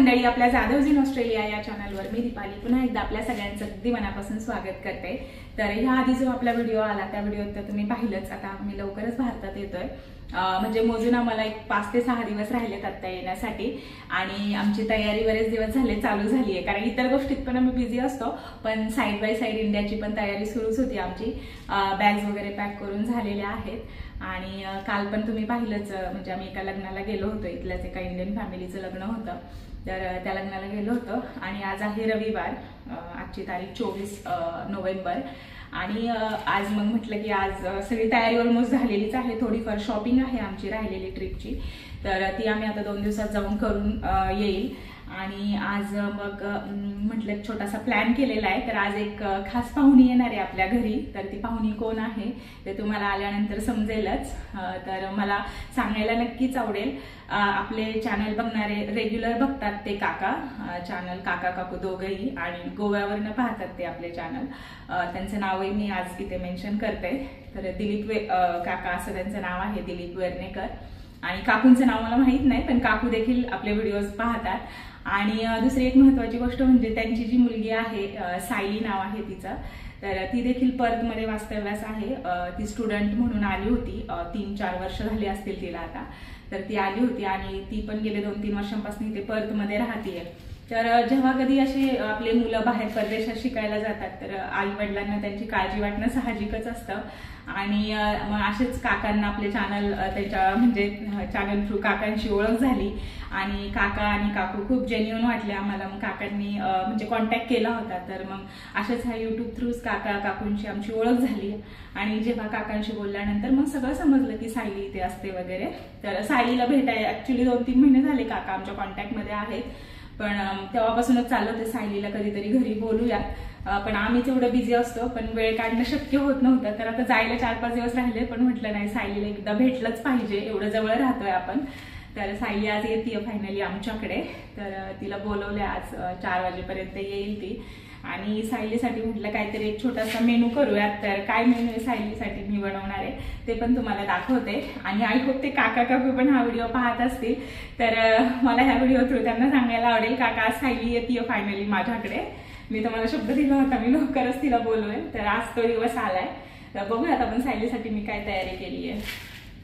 मंडळी, आपल्या जाधवज in Australia या चॅनलवर मी दीपाली पुन्हा एकदा आपल्या सगळ्यांचं अगदी मनापासून स्वागत करते। तर ह्या आधी जो आपला व्हिडिओ आला त्या व्हिडिओत तर तुम्ही पाहिलंच, आता मी लवकरच भारतात येतोय। म्हणजे मोजून आम्हाला एक 5 ते 6 दिवस राहिलेत आता येण्यासाठी आणि आमची तयारी बरेच दिवस झाले चालू झाली आहे, कारण इतर गोष्टीत पण आम्ही बिझी असतो, पण साइड बाय साइड इंडियाची पण तयारी सुरूच होती आमची। बॅग्स वगैरे पॅक करून झालेल्या आहेत आणि काल पण तुम्ही पाहिलंच, म्हणजे आम्ही एका लग्नाला गेलो होतो, इथल्याच एका इंडियन फॅमिलीचं लग्न होतं, तर त्या लग्नाला गेलो होतो आणि आज आहे रविवार, आजची तारीख 24 नोव्हेंबर आणि आज मग म्हटलं की आज सगळी तयारी ऑलमोस्ट झालेलीच आहे। थोडीफार शॉपिंग आहे आमची राहिलेली ट्रिपची, तर ती आम्ही आता 2 दिवसात जाऊन करून येईल आणि आज मग म्हटलं एक छोटासा प्लॅन केलेला आहे। तर आज एक खास पाहुणी येणार आहे आपल्या घरी, तर ती पाहुणी कोण आहे ते तुम्हाला आल्यानंतर समजेलच। तर मला सांगायला नक्कीच आवडेल, आपले चॅनल बघणारे रेग्युलर बघतात ते काका, चॅनल काका काकू दोघंही, आणि गोव्यावरनं पाहतात ते आपले चॅनल। त्यांचं नावही मी आज इथे मेन्शन करते। तर दिलीप काका असं त्यांचं नाव आहे, दिलीप वेर्णेकर, आणि काकूंचं नाव मला माहित नाही, पण काकू देखील आपले व्हिडिओज पाहतात। आणि दुसरी एक महत्त्वाची गोष्ट म्हणजे त्यांची जी मुलगी आहे, सायली नाव आहे तिचं, तर ती देखील पर्थमध्ये वास्तव्यास आहे। ती स्टुडंट म्हणून आली होती, 3-4 वर्ष झाली असतील तिला आता, तर ती आली होती आणि ती पण गेले 2-3 वर्षांपासून इथे पर्थमध्ये राहतीये। तर जेव्हा कधी असे आपले मुलं बाहेर परदेशात शिकायला जातात तर आई वडिलांना त्यांची काळजी वाटणं साहजिकच असतं आणि मग असेच काकांना आपले चॅनल, त्याच्या म्हणजे चॅनल थ्रू काकांची ओळख झाली आणि काका आणि काकू खूप जेन्युइन वाटले आम्हाला। मग काकांनी म्हणजे कॉन्टॅक्ट केला होता, तर मग असेच ह्या यूट्यूब थ्रूच काका काकूंची आमची ओळख झाली आणि जेव्हा काकांशी बोलल्यानंतर मग सगळं समजलं की सायली इथे असते वगैरे। तर सायलीला भेटाय ऍक्च्युली 2-3 महिने झाले काका आमच्या कॉन्टॅक्टमध्ये आहेत, पण तेव्हापासूनच चाललं होतं सायलीला कधीतरी घरी बोलूयात, पण आम्हीच एवढं बिझी असतो, पण वेळ काढणं शक्य होत नव्हतं। तर आता जायला 4-5 दिवस राहिले, पण म्हटलं नाही, सायलीला एकदा भेटलंच पाहिजे, एवढं जवळ राहतोय आपण। तर सायली आज येते फायनली आमच्याकडे, तर तिला बोलवलंय, आज 4 वाजेपर्यंत येईल ती। आणि सायलीसाठी म्हटलं काहीतरी एक छोटासा मेनू करूयात, तर काय मेनू आहे सायलीसाठी मी बनवणार आहे ते पण तुम्हाला दाखवते आणि आय होप ते काका काकू पण हा व्हिडिओ पाहत असतील, तर मला ह्या व्हिडिओ थ्रू त्यांना सांगायला आवडेल, काका सायली येते फायनली माझ्याकडे। मी तुम्हाला शब्द दिला होता मी लवकरच तिला बोलवेन, तर आज तो दिवस आलाय। तर बघूयात आपण सायलीसाठी मी काय तयारी केली आहे।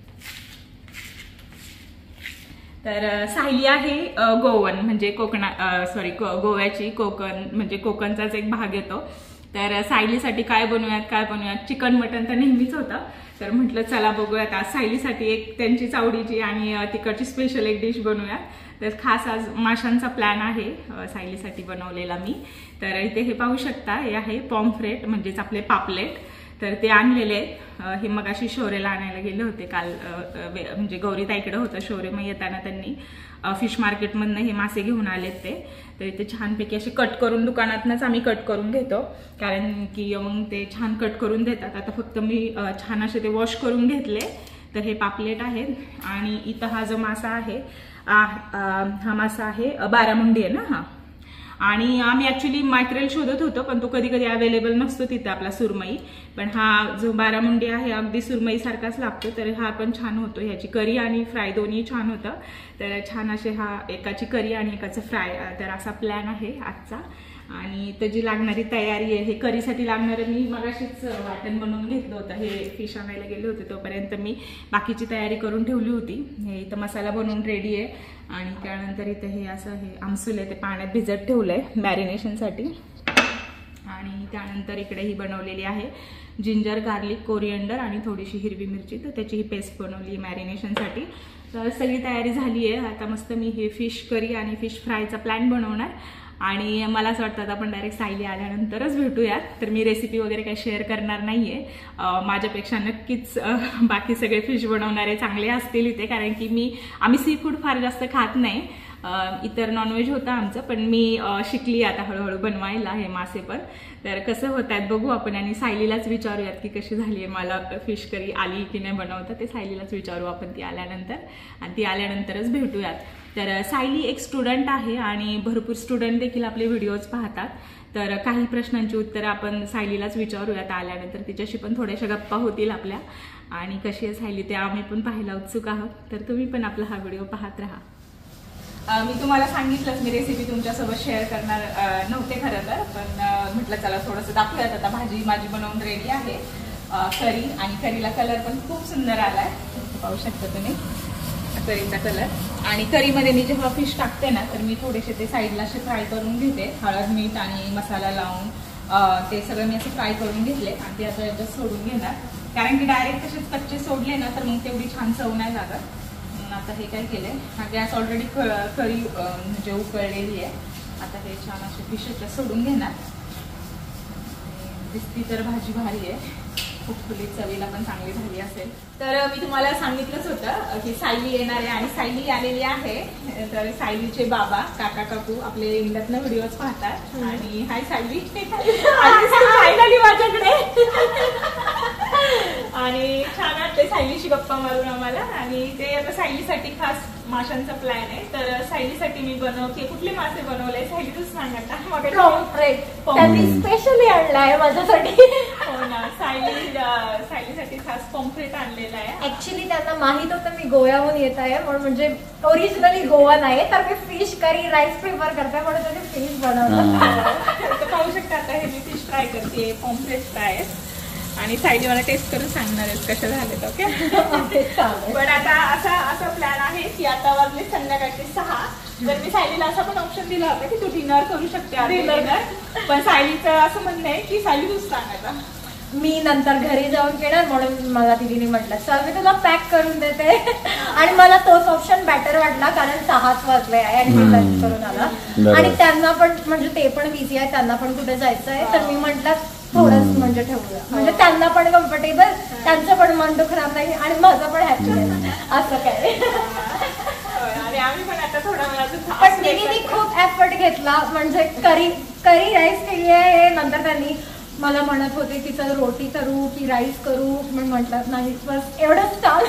तर सायली आहे गोवन, म्हणजे गोव्याची, कोकण म्हणजे कोकणचाच एक भाग येतो। तर सायलीसाठी काय बनवूयात, चिकन मटन तर नेहमीच होतं, तर म्हटलं चला बघूयात आज सायलीसाठी एक त्यांची चावडीची आणि तिकडची स्पेशल एक डिश बनवूयात। तर खास आज माशांचा प्लॅन आहे सायलीसाठी बनवलेला मी। तर इथे हे पाहू शकता, हे आहे पॉम्फ्रेट म्हणजेच आपले पापलेट, तर ते आणलेले हे मग अशी शोरेला आणायला गेले होते काल, म्हणजे गौरीताईकडे होतं शोरे, मग येताना त्यांनी फिश मार्केटमधनं हे मासे घेऊन आलेत ते। तर इथे छानपैकी असे कट करून, दुकानातनंच आम्ही कट करून घेतो, कारण की मग ते छान कट करून देतात। आता फक्त मी छान असे ते वॉश करून घेतले। तर हे पापलेट आहेत आणि इथं हा जो मासा आहे, हा मासा आहे बारामुंडी आहे ना हा, आणि आम्ही ऍक्च्युली मॅक्रेल शोधत होतो, पण तो कधी कधी अवेलेबल नसतो तिथे आपला सुरमई, पण हा जो बारामुंडी आहे अगदी सुरमई सारखाच लागतो, तर हा पण छान होतो। ह्याची करी आणि फ्राय दोन्ही छान होतं, तर छान असे हा एकाची करी आणि एकाचं फ्राय, तर असा प्लॅन आहे आजचा। आणि त्याची लागणारी तयारी आहे, हे करीसाठी लागणारं मी मगाशीच वाटण बनवून घेतलं होतं, हे फिश आणायला गेले होते तोपर्यंत मी बाकीची तयारी करून ठेवली होती। हे इथं मसाला बनवून रेडी आहे आणि त्यानंतर इथं हे असं हे आमसूल आहे ते पाण्यात भिजत ठेवलंय मॅरिनेशनसाठी, आणि त्यानंतर इकडे ही बनवलेली आहे जिंजर गार्लिक कोरिएंडर आणि थोडीशी हिरवी मिरची, तर त्याची ही पेस्ट बनवली मॅरिनेशनसाठी। तर सगळी तयारी झाली आहे, आता मस्त मी हे फिश करी आणि फिश फ्रायचा प्लॅन बनवणार आणि मला असं वाटतं आपण डायरेक्ट सायली आल्यानंतरच भेटूयात। तर मी रेसिपी वगैरे काही शेअर करणार नाहीये, माझ्यापेक्षा नक्कीच बाकी सगळे फिश बनवणारे चांगले असतील इथे, कारण की आम्ही सी फूड फार जास्त खात नाही, इतर नॉनव्हेज होतं आमचं, पण मी शिकली आता हळूहळू बनवायला हे मासे पण। तर कसं होत आहेत बघू आपण, आणि सायलीलाच विचारूयात की कशी झाली आहे, मला फिश करी आली की नाही बनवता, ते सायलीलाच विचारू आपण ती आल्यानंतर, आणि ती आल्यानंतरच भेटूयात। तर सायली एक स्टुडंट आहे आणि भरपूर स्टुडंट देखील आपले व्हिडिओज पाहतात, तर काही प्रश्नांची उत्तरं आपण सायलीलाच विचारूयात आल्यानंतर, तिच्याशी पण थोड्याशा गप्पा होतील आपल्या, आणि कशी आहे सायली ते आम्ही पण पाहायला उत्सुक आहोत। तर तुम्ही पण आपला हा व्हिडिओ पाहत राहा। मी तुम्हाला सांगितलंच, मी रेसिपी तुमच्यासोबत शेअर करणार नव्हते खरं तर, पण म्हटलं चला थोडंसं दाखवूयात. आता भाजी माझी बनवून रेडी आहे, करी, आणि करीला कलर पण खूप सुंदर आलाय, पाहू शकता तुम्ही करीचा कलर. आणि करीमध्ये मी जेव्हा फिश टाकते ना, तर मी थोडेसे ते साईडला असे फ्राय करून घेते, हळद मीठ आणि मसाला लावून ते सगळं मी असे फ्राय करून घेतले आणि ते आता याच्यात सोडून घेणार. कारण की डायरेक्ट तसेच कच्चे सोडले ना तर मग तेवढी छान चव नाही लागत. म्हणून आता हे काय केलंय, हा गॅस ऑलरेडी करी म्हणजे उकळलेली आहे. आता हे छान असे फिश याच्यात सोडून घेणार. दिसती तर भाजी भारी आहे, खूप खुली, चवीला पण चांगली झाली असेल. तर मी तुम्हाला सांगितलंच होतं की सायली येणार आहे आणि सायली आलेली आहे. तर सायलीचे बाबा काका काकू आपले इंडियातनं व्हिडिओज पाहतात. आणि हाय सायली, फायनली माझ्याकडे. आणि छान वाटते सायलीशी गप्पा मारून आम्हाला. आणि ते आता सायलीसाठी खास माशांचा प्लॅन आहे. तर सायलीसाठी मी बनवते. कुठले मासे बनवले सायली तूच सांग आता. स्पेशली आणलाय माझ्यासाठी. हो ना, सायलीसाठी खास पॉम्फ्रेट आणलेला आहे. ऍक्च्युली त्यांना माहित होतं मी गोव्याहून येत आहे म्हणून, म्हणजे ओरिजिनली गोवा नाही तर मी फिश करी राईस प्रिफर करते म्हणून त्यांनी फिश बनवलं. पाहू शकता आता हे मी फिश फ्राय करते, पॉम्फ्रेट फ्राय. आणि सायली मला टेस्ट करून सांगणार आहेत कशा झालेत. ओके. पण आता असा प्लॅन आहे की आता वाजले संध्याकाळचे 6. तर मी सायलीला असा पण ऑप्शन दिला होता की तू डिनर करू शकते डिनर. पण सायलीचं असं म्हणणं आहे की सायली तूच सांगायचा, मी नंतर घरी जाऊन घेणार. म्हणून मला दीदीने म्हटलं चल मी तुला पॅक करून देते. आणि मला तोच ऑप्शन बेटर वाटला कारण 6 वाजले आहे आणि मी लंच करून आला. आणि त्यांना पण म्हणजे ते पण बिझी आहे, त्यांना पण कुठे जायचं आहे. तर मी म्हटलं थोडंच म्हणजे ठेवूया, म्हणजे त्यांना पण कम्फर्टेबल, त्यांचं पण मन खराब नाही आणि माझं पण हॅपी आहे. असं काय. आणि आम्ही पण आता थोडा वेळात. पण दीदीने खूप एफर्ट घेतला, म्हणजे करी राईस केली आहे. नंतर त्यांनी मला म्हणत होते की चल रोटी करू की राईस करू, म्हणून म्हटलं नाही बस एवढंच छान.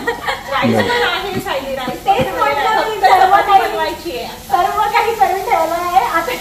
सर्व काही करून ठेवलं आहे आता.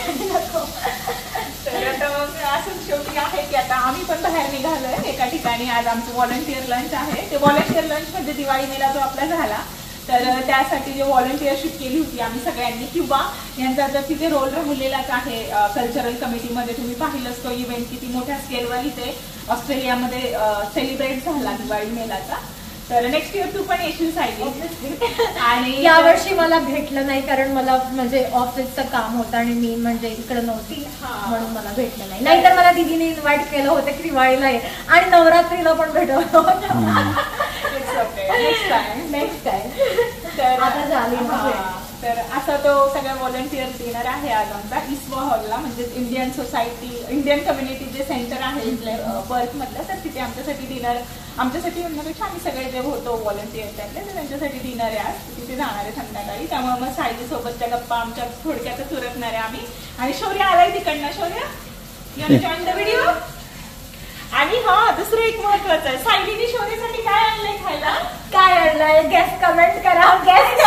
तर मग असं शेवटी आहे की आता आम्ही पण बाहेर निघालोय एका ठिकाणी. आज आमचं व्हॉलंटियर लंच आहे. ते व्हॉलंटियर लंच मध्ये दिवाळी मेला जो आपला झाला, तर त्यासाठी जे व्हॉलंटियरशिप केली होती आम्ही सगळ्यांनी, किंवा यांचा जर तिथे रोल राहिलेलाच आहे कल्चरल कमिटीमध्ये. तुम्ही पाहिलंच तो इव्हेंट किती मोठ्या स्केलवर इथे ऑस्ट्रेलियामध्ये सेलिब्रेट झाला दिवाळी मेलाचा. तर नेक्स्ट इयर तू पण येशील सायली. आणि यावर्षी मला भेटलं नाही कारण मला म्हणजे ऑफिसचं काम होतं आणि मी म्हणजे इकडे नव्हती म्हणून मला भेटलं नाही. नाहीतर मला दीदीने इन्व्हाइट केलं होतं की दिवाळीला आहे आणि नवरात्रीला पण भेटवलं होतं. Next time. तर आता झाली. तर असा तो सगळ्या व्हॉलंटियर डिनर आहे आज आमचा इस्वा हॉलला, म्हणजे इंडियन सोसायटी, इंडियन कम्युनिटी जे सेंटर आहे इथले पर्थ मधलं. तर तिथे आमच्यासाठी डिनर, आमच्यासाठी म्हणण्यापेक्षा आम्ही सगळे जे होतो व्हॉलंटियर त्यातले, तर त्यांच्यासाठी डिनर आहे आज. तिथे जाणार आहे संध्याकाळी. त्यामुळे मग सायली सोबतच्या गप्पा आमच्या थोडक्यातच उरकणार आहे आम्ही. आणि शौर्य आलाय तिकडनं. शौर्य जॉईन द व्हिडिओ. आणि हा दुसरं एक महत्वाचं आहे, सायलीने शौर्यासाठी काय आणलंय खायला? काय आणलंय गॅस कमेंट करा. गॅस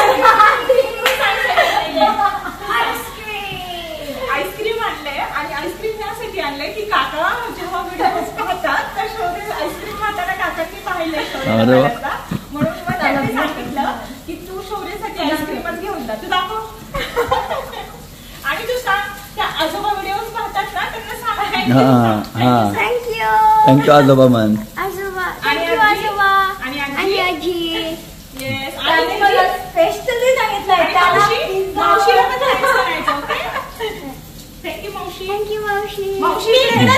आईस्क्रीम आणलंय. आणि आईस्क्रीम यासाठी आणलंय की काका जेव्हा व्हिडिओज पाहतात तर शौर्य आईस्क्रीम खाताना काकांनी पाहिलंय शौर्याला. म्हणून मग त्यांनी सांगितलं की तू शौर्यासाठी आईस्क्रीमच घेऊन जा. तू दाखव. आणि तू सांग त्या आजोबा व्हिडिओज पाहतात ना त्यांना सांग. थँक्यू आजोबा मन. आजोबा आणि आजी. येस. आणि मला स्पेशली सांगितलंय मावशीला पण सांगायचं. ओके. थँक्यू मावशी. मावशी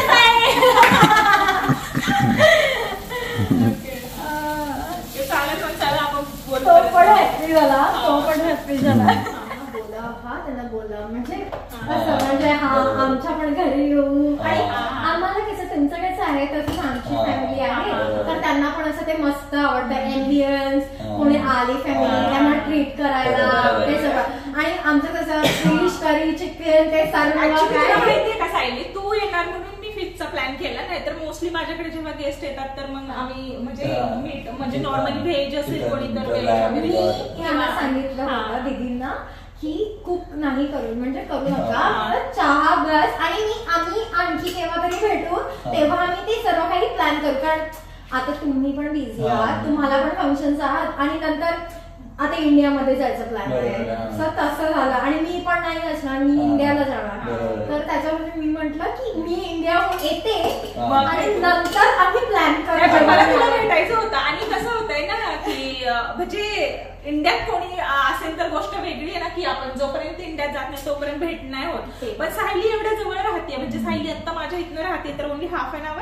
चालेल. पण चला आपण तो पण हॅपी झाला. त्यांना बोला म्हणजे असं म्हणजे आमच्या पण घरी येऊ. आणि आम्हाला कसं तुमचं कसं आहे तसं आमची फॅमिली आहे तर त्यांना पण असं ते मस्त आवडतं. एम्बियन्स कोणी आली फॅमिली त्यांना ट्रीट करायला ते सगळं. आणि आमचं कसं फिश करी चिकन ते सर्व माहितीये का सायली, तू येणार म्हणून मी फिशचा प्लॅन केला. नाहीतर मोस्टली माझ्याकडे जेव्हा गेस्ट येतात तर मग आम्ही म्हणजे नॉर्मली व्हेज असेल कोणी तर त्यांना सांगितलं होतं दीदींना की कुक नाही करू म्हणजे करू नका, चहा बस. आणि आम्ही आणखी केव्हा तरी भेटू तेव्हा आम्ही ते सर्व काही प्लॅन करू. कारण आता तुम्ही पण बिझी आहात, तुम्हाला पण फंक्शन्स आहात आणि नंतर आता इंडियामध्ये जायचं प्लॅन आहे. बरोबर, हा. सर तसं झालं आणि मी पण नाही असणार, मी इंडियाला जाणार. बरोबर. तर त्याच्यामध्ये मी म्हंटल की मी इंडियाहून येते हा. आणि नंतर आम्ही प्लॅन मला तुला करतो. भेटायचं होतं. आणि कसं होतंय ना की म्हणजे इंडियात कोणी असेल तर गोष्ट वेगळी आहे ना, की आपण जोपर्यंत इंडियात जात नाही तोपर्यंत भेट नाही होत. पण सायली एवढ्या जवळ राहते, म्हणजे सायली आता माझ्या इथनं राहते तर ओनली हाफ एन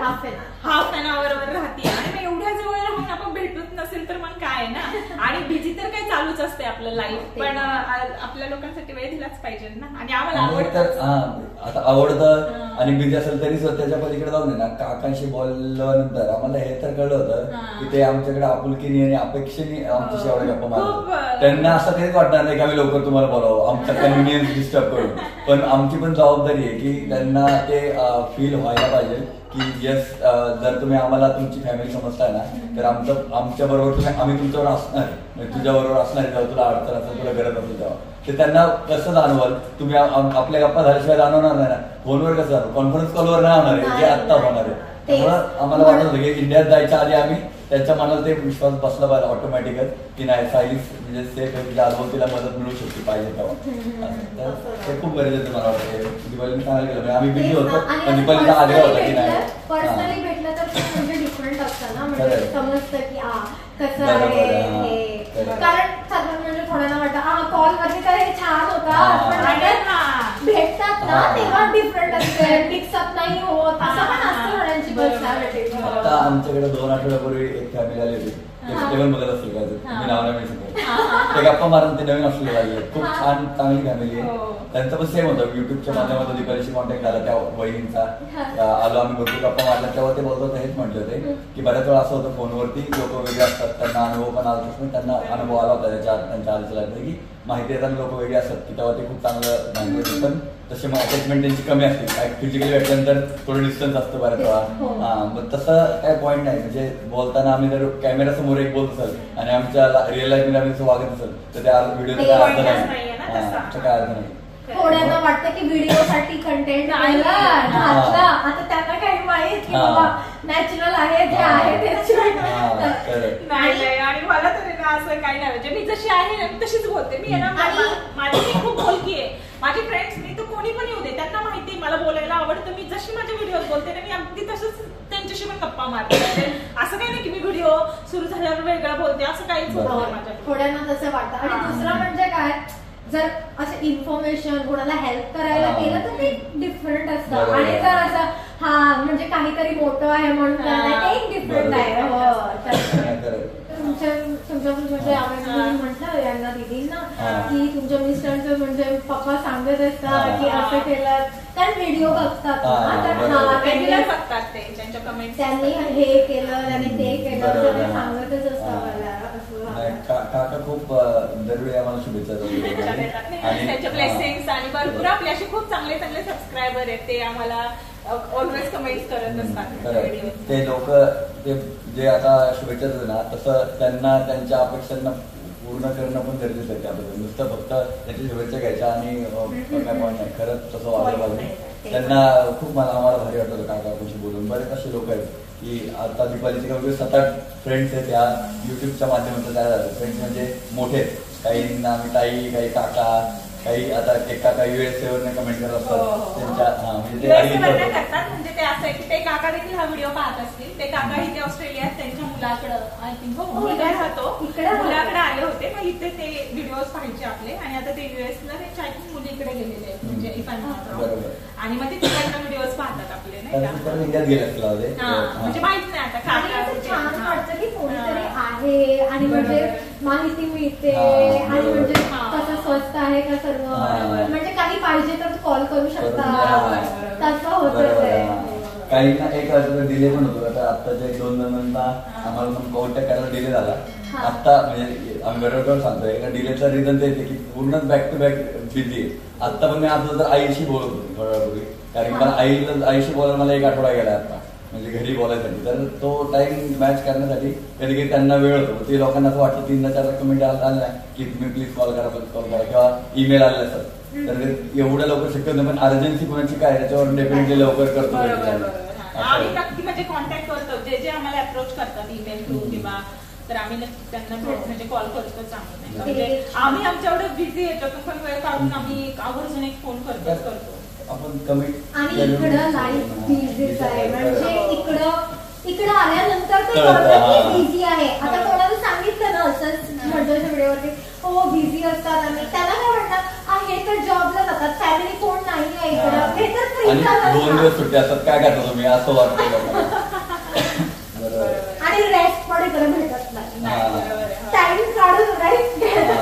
आवर वर राहते. आणि मग एवढ्या जवळ राहून आपण भेटत नसेल तर मग काय ना. आणि बिझी तर काही चालूच असते आपलं लाईफ, पण आपल्या लोकांसाठी वेळ दिलाच पाहिजे ना. आणि आम्हाला आवडतं, आता आवडतं आणि बिझी असेल तरी त्याच्या पलीकडे जाऊन ना काकांशी बोलल्यानंतर आम्हाला हे तर कळलं होतं की ते आमच्याकडे आपुलकीने आणि अपेक्षेने आमच्याशी एवढ्या गप्पा मारतात. त्यांना असं काहीच वाटणार नाही की आम्ही लवकर तुम्हाला बोलावं, आमचा कन्व्हिनियन्स डिस्टर्ब करू. पण आमची पण जबाबदारी आहे की त्यांना ते फील व्हायला पाहिजे की येस, जर तुम्ही आम्हाला तुमची फॅमिली समजताय ना तर आमच्या बरोबर आम्ही तुमच्यावर असणार आहे, तुझ्या बरोबर असणार आहे. जेव्हा तुला अडचण असेल, तुला गरज असेल तेव्हा ते त्यांना कसं जाणवाल. तुम्ही आपल्या गप्पा झाल्याशिवाय जाणवणार नाही ना. फोनवर कसं जाणव, कॉन्फरन्स कॉलवर नाही होणार आहे जे आत्ता होणार आहे. त्यामुळं आम्हाला वाटत होतं की इंडियात जायच्या आधी आम्ही त्यांच्या मनाला ते विश्वास बसला पाहिजे ऑटोमॅटिकच की नाही सायली म्हणजे सेफ आहे, तिच्या आजूबाजूला मदत मिळू शकते पाहिजे तेव्हा. तर ते खूप गरजेचं मला वाटतं. दीपावली सांगायला गेलं म्हणजे आम्ही बिझी होतो पण दीपावलीचा आग्रह होता की नाही पर्सनली भेटलं तर म्हणजे डिफरंट असतं ना, म्हणजे समजतं की कसं आहे. कारण साधारण म्हणजे थोड्यांना वाटतं कॉल वरती तर हे छान होता, पण भेटतात ना तेव्हा डिफरंट असते, मिक्सअप नाही होत, असं पण असतं थोड्यांची पर्सनॅलिटी. आता आमच्याकडे 2 आठवड्यापूर्वी एक फॅमिली आली होती, जेवण बघत असेल का मी नाव नाही सांगतो, ते गप्पा मारून ते नवीन ऑस्ट्रेलिया आले. खूप छान चांगली फॅमिली आहे. त्यांचं पण सेम होतं, युट्यूबच्या माध्यमातून दीपालीशी कॉन्टॅक्ट झाला त्या वहिनींचा. आलो आम्ही भरपूर गप्पा मारला तेव्हा ते बोलत होते, हेच म्हटले होते की बऱ्याच वेळा असं होतं फोनवरती लोक वेगळे असतात, त्यांना अनुभव पण आला असतो, त्यांना अनुभव आला होता त्यांच्या आजच्या की माहिती येताना लोक वेगळे असतात की तेव्हा ते खूप चांगलं माहिती. पण तसे मग अटॅचमेंट त्यांची कमी असते, फिजिकली भेटल्यानंतर थोडं डिस्टन्स असतं बऱ्याच वेळा. मग तसं काय पॉईंट नाही. म्हणजे बोलताना आम्ही जर कॅमेरा समोर एक बोलत असेल आणि आमच्या रिअल लाईफ मध्ये आम्ही वागत असेल तर त्या व्हिडिओचा काय अर्थ नाही, आमचा काय अर्थ नाही. थोड्यांना वाटतं की व्हिडिओसाठी कंटेंट घातला, आता त्यांना काही माहित की बाबा नॅचरल आहे जे आहे तेच. नाही. आणि मला तरी ना असं काही नाही, म्हणजे मी जशी आहे ना तशीच बोलते. मी ना माझी खूप बोलकी आहे. माझे फ्रेंड्स मी तर कोणी पण येऊ दे, त्यांना माहिती मला बोलायला आवडतं. मी जशी माझ्या व्हिडिओत बोलते ना मी अगदी तसंच त्यांच्याशी पण गप्पा मारते. असं काही नाही की मी व्हिडिओ सुरू झाल्यावर वेगळा बोलते, असं काहीच होत नाही माझ्या. थोड्यांना तसं वाटतं. आणि दुसरं म्हणजे काय, जर असं इन्फॉर्मेशन कोणाला हेल्प करायला केलं तर ते डिफरंट असतं. आणि जर असं म्हणजे काहीतरी मोठं आहे म्हणून ते एक डिफरंट आहे. तुमच्या म्हणजे आम्ही म्हटलं यांना दिदींना की तुमच्या मिस्टरांचं म्हणजे पप्पा सांगत असतात की असं केलं, कारण व्हिडिओ बघतात त्यांनी हे केलं त्यांनी ते केलं सांगतच असतात. काका खूप दरवेळी आम्हाला शुभेच्छा देतात आणि त्यांच्या ब्लेसिंग्स आणि भरपूर आपले असे खूप चांगले चांगले सबस्क्रायबर आहेत, ते आम्हाला ऑलवेज कमेंट करत असतात. ते लोक ते जे आता शुभेच्छा देतात ना तसं त्यांना त्यांच्या अपेक्षांना पूर्ण करणं पण गरजेचं आहे. त्याबद्दल नुसतं फक्त त्यांची शुभेच्छा घ्यायच्या आणि काय पॉईंट नाही, खरंच तसं वागायला पाहिजे. त्यांना खूप आम्हाला भारी वाटत होतं काकाशी बोलून. बरेच असे लोक आहेत की आता दीपालीचे काही 7-8 फ्रेंड्स आहेत त्या युट्यूबच्या माध्यमातून तयार झाले. फ्रेंड्स म्हणजे मोठे, काही आम्ही ताई, काही काका, काही आता एक काका USA वरनं कमेंट करत असतात त्यांच्या म्हणजे ते करतात. म्हणजे ते असं आहे की ते काका देखील हा व्हिडिओ पाहत असतील. ते काका इथे ऑस्ट्रेलियात त्यांच्या मुलाकडे आय थिंक मुलगा राहतो, मुलाकडे आले होते. मग इथे ते व्हिडिओज पाहायचे आपले. आणि आता ते US ला त्यांच्या मुलीकडे गेलेले आहेत, म्हणजे आणि मग ते तिकडनं व्हिडिओज पाहतात आपले, नाही का. इंडियात गेले असतील म्हणजे माहित नाही आता छान वाटतं की कोणीतरी आहे आणि म्हणजे माहिती मिळते आणि म्हणजे कसं स्वस्त आहे का सर्व, म्हणजे काही पाहिजे तर कॉल करू शकता, तसं होतं. काही ना एक डिले पण होतो. आत्ताच्या 1-2 जणांना आम्हाला कॉन्टॅक्ट करायला डिले झाला. आता म्हणजे आम्ही बरोबर सांगतोय का डिलेचा रिझन ते येते की पूर्ण बॅक टू बॅक बिझी आहे. आता पण मी आता तर आईशी बोलत होतो थोड्या वेळापूर्वी, कारण मला आईशी बोलायला मला 1 आठवडा गेला आता, म्हणजे घरी बोलायसाठी. तर तो टाइम मॅच करण्यासाठी कधी कधी त्यांना वेळ होतो. ते लोकांना असं वाटतं 3-4 कमेंट आल्या की तुम्ही प्लीज कॉल करा किंवा ईमेल आले असतात. तर एवढ्या लवकर शक्य नाही, पण अर्जन्सी कोणाची काय त्याच्यावर डेफिनेटली लवकर करतो. आम्ही नक्की म्हणजे कॉन्टॅक्ट करतो जे जे आम्हाला अप्रोच करतात ईमेल थ्रू किंवा तर आम्ही नक्की त्यांना म्हणजे कॉल करतोच आहोत. म्हणजे आम्ही आमच्याकडे बिझी येतो पण वेळ काढून आम्ही आवर्जून एक फोन करतो आपण कमी. आणि इकडं लाईफ बिझीच आहे, म्हणजे इकडं आल्यानंतर ते कळतं की बिझी आहे. आता कोणाला सांगितलं ना असंच मंडळच्या व्हिडिओवरती हो बिझी असतात आणि त्याला काय वाटतं हे तर जॉबला जातात, फॅमिली कोण नाही आहे इकडं, हे तर फ्री आणि 2 दिवस सुट्टी असतात काय करता तुम्ही असं वाटतं. आणि रेस्ट पण इकडे भेटत नाही, टाइम काढून रेस्ट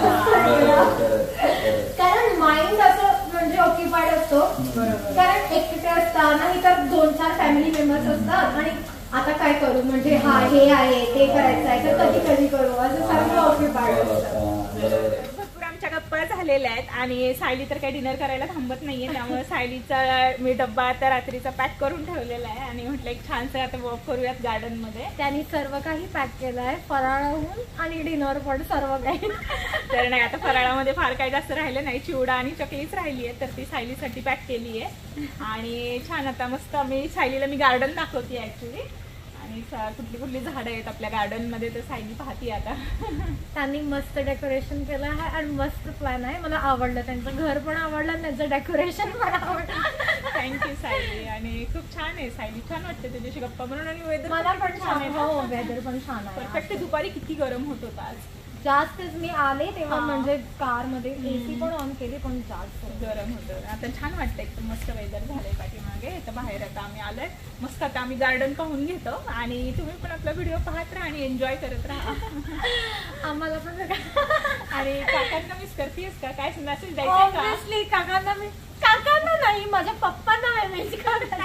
कारण माइंड असं म्हणजे ऑक्युपाइड असतो. कारण एकटे असतात नाही तर 2-4 फॅमिली मेंबर्स असतात आणि आता काय करू म्हणजे हा हे आहे ते करायचं आहे तर कधी करू असं सारखं ऑक्युपाइड असतं. भरपूर आमच्या गप्पा झालेल्या आहेत आणि सायली तर काही डिनर करायला थांबत नाहीये, त्यामुळे सायलीचा मी डब्बा आता रात्रीचा पॅक करून ठेवलेला आहे आणि म्हटलं एक छानसं आता वॉक करूयात गार्डन मध्ये. त्यांनी सर्व काही पॅक केलं आहे, फराळाहून आणि डिनर पण सर्व काही. तर नाही आता फराळामध्ये फार काही जास्त राहिलं नाही, चिवडा आणि चकलीच राहिली आहे तर ती सायलीसाठी पॅक केली आहे. आणि छान आता मस्त सायलीला मी गार्डन दाखवते ऍक्च्युली आणि कुठली झाडं आहेत आपल्या गार्डन मध्ये तर सायली पाहती आता. त्यांनी मस्त डेकोरेशन केलं आहे आणि मस्त प्लॅन आहे, मला आवडलं. त्यांचं घर पण आवडलं, त्यांचं डेकोरेशन पण आवडलं. थँक्यू सायली. आणि खूप छान आहे सायली, छान वाटते तुझ्याशी गप्पा म्हणून. आणि वेदर मला पण छान आहे. हो वेदर पण छान आहे. परफेक्ट. दुपारी किती गरम होत होता आज, जास्तच. मी आले तेव्हा म्हणजे कार मध्ये एसी पण ऑन केली पण जास्त गरम होतं. आता छान वाटतं, एकदम मस्त वेदर झालंय पाठीमागे. तर बाहेर आता आम्ही आलोय मस्त, आता आम्ही गार्डन पाहून घेतो आणि तुम्ही पण आपला व्हिडिओ पाहत राहा आणि एन्जॉय करत राहा. आम्हाला पण. आणि काकांना मिस करतेस का, काय मेसेज द्यायचं? ऑब्विसली काकांना नाही, माझ्या पप्पांना मेसेज करते,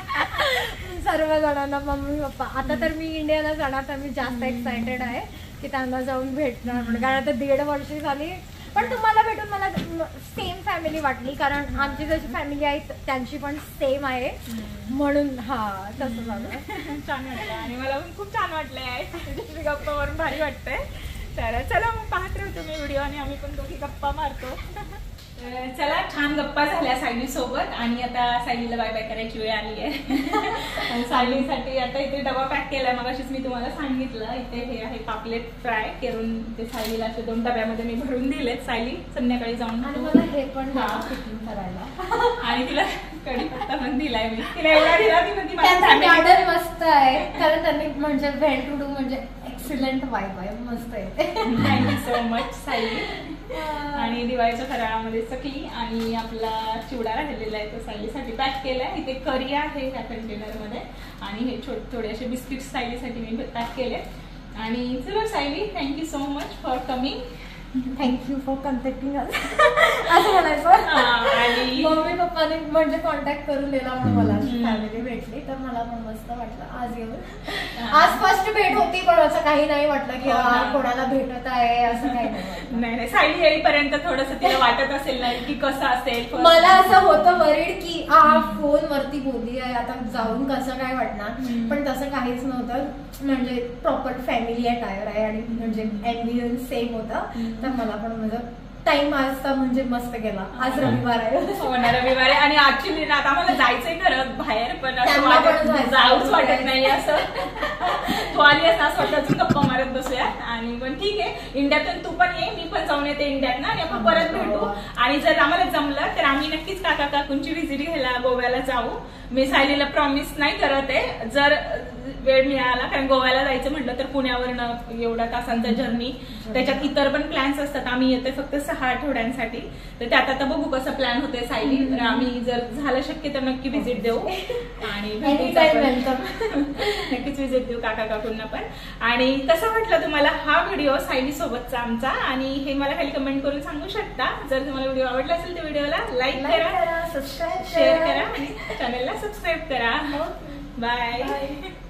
सर्व जणांना, मम्मी पप्पा. आता तर मी इंडियाला जाणार तर मी जास्त एक्सायटेड आहे की त्यांना जाऊन भेटणार म्हणून, कारण आता 1.5 वर्ष झाली. पण तुम्हाला भेटून मला सेम फॅमिली वाटली, कारण आमची जशी फॅमिली आहे त्यांची पण सेम आहे म्हणून. हा तसं झालं. छान वाटलं आणि मला पण खूप छान वाटलंय, तुझ्याशी गप्पा मारून भारी वाटतंय. तर चला मग पाहत राहू तुम्ही व्हिडिओ आणि आम्ही पण दोघी गप्पा मारतो. चला छान गप्पा झाल्या सायली सोबत आणि आता सायलीला बाय बाय करायची वेळ आली आहे. सायलीसाठी आता इथे डबा पॅक केलाय, मगाशीच मी तुम्हाला सांगितलं. इथे हे आहे पापलेट फ्राय करून ते सायलीला असे 2 डब्यामध्ये मी भरून दिलेत. सायली संध्याकाळी जाऊन मला हे पण करायला आणि तिला कढीपत्ता पण दिलाय मी. तिला एवढा दिला ती गार्डन मस्त आहे, कारण त्यांनी म्हणजे वेल टू डू म्हणजे एक्सिलेंट वाईब आहे, मस्त आहे. Thank you so much Sayali. आणि दिवाळीच्या फराळामध्ये चकली आणि आपला चिवडा राहिलेला आहे तो सायलीसाठी पॅक केलाय. इथे करी आहे ह्या कंटेनर मध्ये आणि हे थोडे असे बिस्किट सायलीसाठी मी पॅक केले. आणि चलो Sayali, thank you so much for coming. Thank you for contacting us असं म्हणायचं. आणि मम्मी पप्पाने म्हणजे कॉन्टॅक्ट करून दिला म्हणून मला फॅमिली भेटली तर मला पण मस्त वाटलं आज येऊन. आज फर्स्ट भेट होती पण असं काही नाही वाटलं की कोणाला भेटत आहे असं काही नाही. नाही सायली येईपर्यंत थोडस तिला वाटत असेल ना की कसं असेल. मला असं होतं वरीड की फोन वरती बोलली आहे आता जाऊन कसं काय वाटणार, पण तसं काहीच नव्हतं. म्हणजे प्रॉपर फॅमिली अटायर आहे आणि म्हणजे ॲम्बियन्स सेम होतं. तर मला पण माझं टाइम आजचा म्हणजे मस्त गेला. आज रविवार आहे. रविवार आहे आणि ऍक्च्युली आता आम्हाला जायचंय खरं बाहेर, पण जाऊच वाटत नाही. असं तू आली असं असं वाटत गप्पा मारत बसूया. आणि पण ठीक आहे, इंडियातून तू पण ये, मी पण जाऊन येते इंडियात ना, आणि आपण परत भेटू. आणि जर आम्हाला जमलं तर आम्ही नक्कीच काका काकूंची व्हिजिट घ्यायला गोव्याला जाऊ. मी सायलीला प्रॉमिस नाही करत आहे, जर वेळ मिळाला, कारण गोव्याला जायचं म्हटलं तर पुण्यावरनं एवढा तासांचा जर्नी, त्याच्यात इतर पण प्लॅन्स असतात. आम्ही येतोय फक्त 6 आठवड्यांसाठी, तर त्यात आता बघू कसं प्लॅन होतोय सायली. तर आम्ही जर झालं शक्य तर नक्की व्हिजिट देऊ आणि नक्कीच व्हिजिट देऊ काका काकूंना पण. आणि कसा वाटला तुम्हाला हा व्हिडिओ सायली सोबतचा आमचा, आणि हे मला खाली कमेंट करून सांगू शकता. जर तुम्हाला व्हिडिओ आवडला असेल तर व्हिडिओला लाईक करा, सबस्क्राईब शेअर करा आणि चॅनलला सबस्क्राईब करा. बाय.